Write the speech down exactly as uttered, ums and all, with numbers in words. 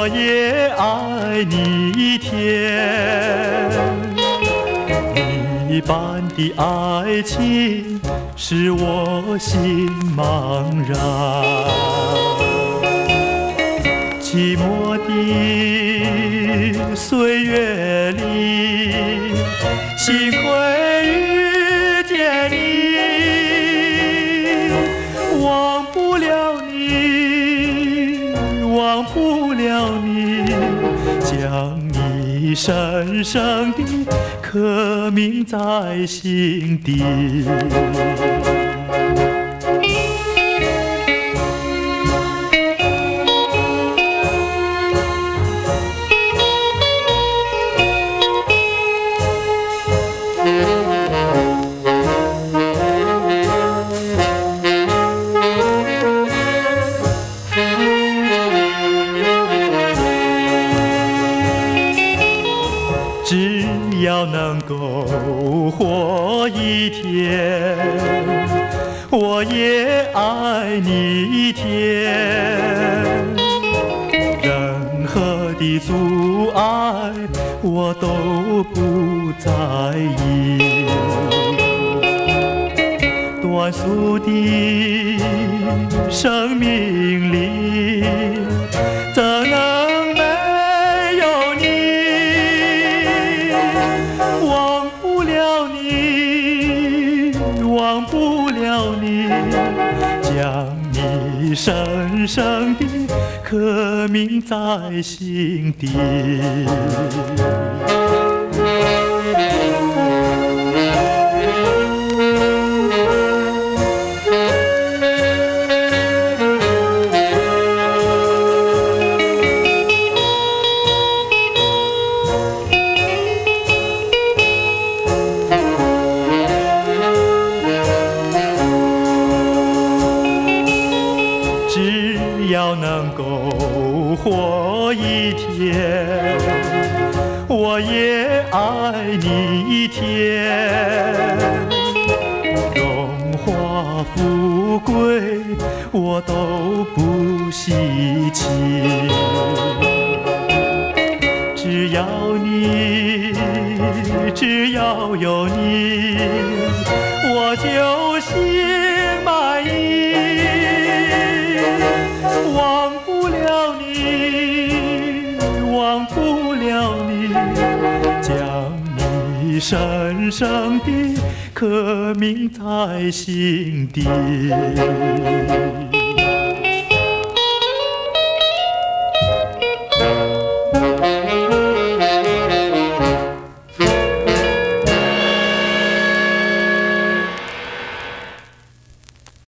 也爱你一天。你般的爱情使我心茫然，寂寞的岁月里，幸亏遇见你，忘不了你，忘不了你，将你深深地刻铭在心底。只要能够活一天，我也爱你一天。任何的阻碍我都不在意。短促的生命里，怎能没有你？忘不了你，忘不了你，将你深深地刻铭在心底。只要能够活一天，我也爱你一天。荣华富贵我都不稀奇，只要你，只要有你，我就心满意。忘不了你，忘不了你，将你深深地刻铭在心底。